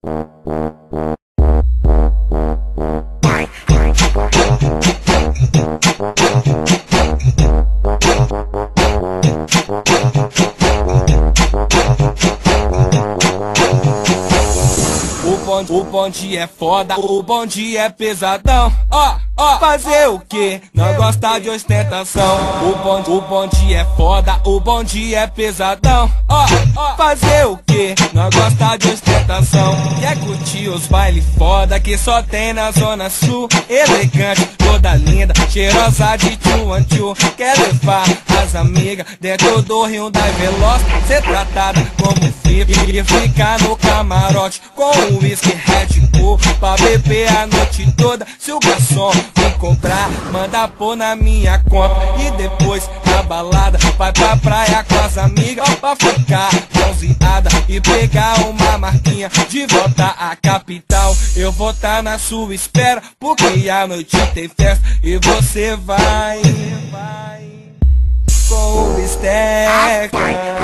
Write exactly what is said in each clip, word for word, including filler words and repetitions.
O bonde, o bonde é foda, o bonde é pesadão. Ó, ó, fazer o que? Não gosta de ostentação. O bonde, o bonde é foda, o bonde é pesadão. Ó, ó, fazer o que? Não gosta de ostentação. Quer curtir os bailes foda que só tem na zona sul? Elegante, toda linda, cheirosa de tchu-an-tchu. Quer levar as amigas dentro do Hyundai Veloz, ser tratada como filho e ficar no camarote com o whisky Red Bull pra beber a noite toda. Se o garçom vir comprar, manda pôr na minha conta. E depois na balada vai pra praia com as amigas pra ficar bronzeada e pegar uma marquinha de volta à capital. Eu vou tá na sua espera porque a noite tem festa e você vai, vai com o bisteca.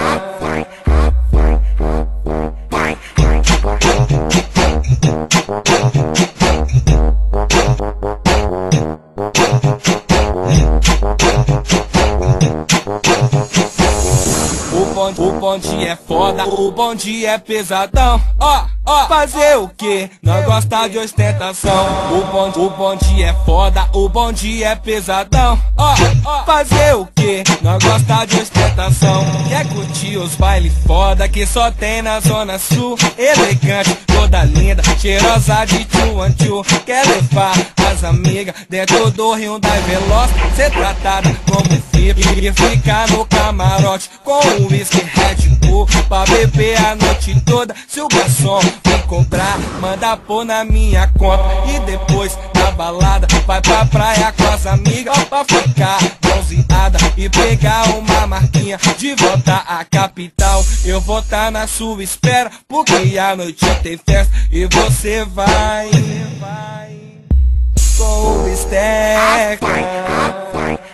O bonde, o bonde é foda, o bonde é pesadão. Ó, ó, fazer o que? Não gosta de ostentação. O bonde, o bonde é foda, o bonde é pesadão. Ó, ó, fazer o que? Não gosta de ostentação. Quer curtir os bailes foda que só tem na zona sul? Elegante, toda linda, cheirosa de tchu-an-tchu. Quer levar as amigas dentro do Hyundai Veloz, ser tratada como filho e ficar no camarote com o whisky Red Bull pra beber a noite toda. Se o garçom vir comprar, manda pôr na minha conta. E depois na balada vai pra praia com as amigas pra ficar bronzeada e pegar uma marquinha de volta à capital. Eu vou tá na sua espera porque a noite tem festa e você vai, vai com o bisteca.